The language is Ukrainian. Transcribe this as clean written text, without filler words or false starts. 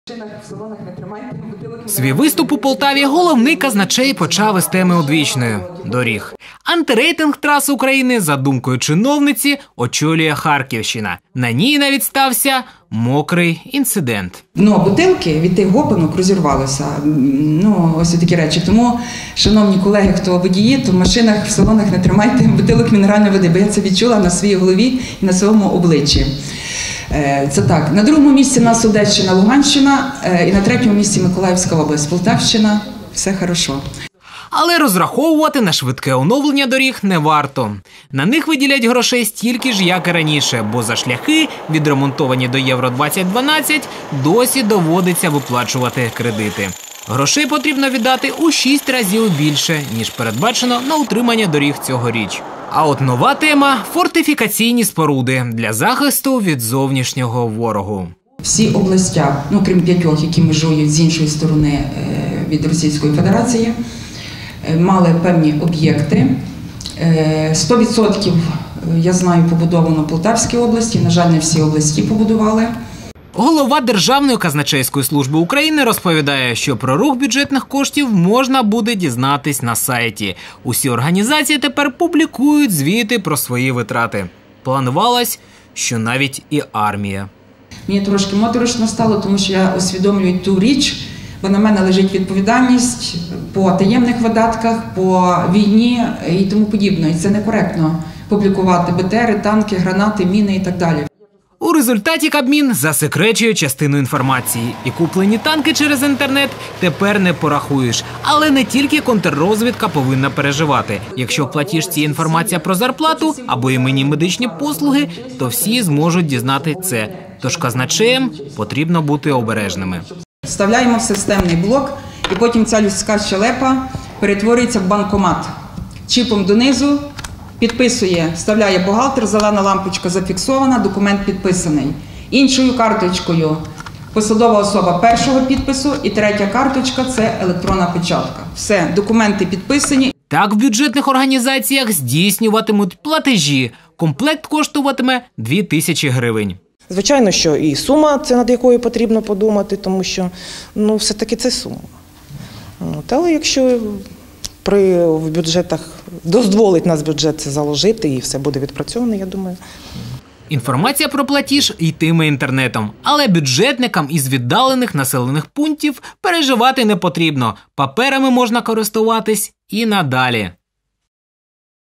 Свій виступ у Полтаві головний казначей почав із теми одвічної – доріг. Антирейтинг трас України, за думкою чиновниці, очолює Харківщина. На ній навіть стався мокрий інцидент. Дно бутилки від тих гопанок розірвалося. Ось такі речі. Тому, шановні колеги, хто водії, то в машинах, в салонах не тримайте бутилок мінеральної води, бо я це відчула на своїй голові і на своєму обличчі. Це так. На другому місці у нас Одещина, Луганщина, і на третьому місці Миколаївська область, Полтавщина. Все хорошо. Але розраховувати на швидке оновлення доріг не варто. На них виділять грошей стільки ж, як і раніше, бо за шляхи, відремонтовані до Євро-2012, досі доводиться виплачувати кредити. Грошей потрібно віддати у 6 разів більше, ніж передбачено на утримання доріг цьогоріч. А от нова тема – фортифікаційні споруди для захисту від зовнішнього ворогу. Всі області, крім 5, які межують з іншої сторони від Російської Федерації, мали певні об'єкти. 100%, я знаю, побудовано в Полтавській області, на жаль, не всі області побудували. Голова Державної казначейської служби України розповідає, що про рух бюджетних коштів можна буде дізнатись на сайті. Усі організації тепер публікують звіти про свої витрати. Планувалось, що навіть і армія. Мені трошки моторошно стало, тому що я усвідомлюю ту річ, бо на мене лежить відповідальність по таємних видатках, по війні і тому подібне. І це некоректно публікувати БТРи, танки, гранати, міни і так далі. У результаті Кабмін засекречує частину інформації. І куплені танки через інтернет тепер не порахуєш. Але не тільки контррозвідка повинна переживати. Якщо в платіжці інформація про зарплату або іменні медичні послуги, то всі зможуть дізнати це. Тож казначеям потрібно бути обережними. Вставляємо в системний блок, і потім ця людська щелепа перетворюється в банкомат. Чіпом донизу підписує, вставляє бухгалтер, зелена лампочка зафіксована, документ підписаний. Іншою карточкою посадова особа першого підпису і третя карточка – це електронна печатка. Все, документи підписані. Так в бюджетних організаціях здійснюватимуть платежі. Комплект коштуватиме 2000 гривень. Звичайно, що і сума, це над якою потрібно подумати, тому що, все-таки це сума. Але якщо в бюджетах дозволить нас бюджет це заложити і все буде відпрацьовано, я думаю. Інформація про платіж йтиме інтернетом. Але бюджетникам із віддалених населених пунктів переживати не потрібно. Паперами можна користуватись і надалі.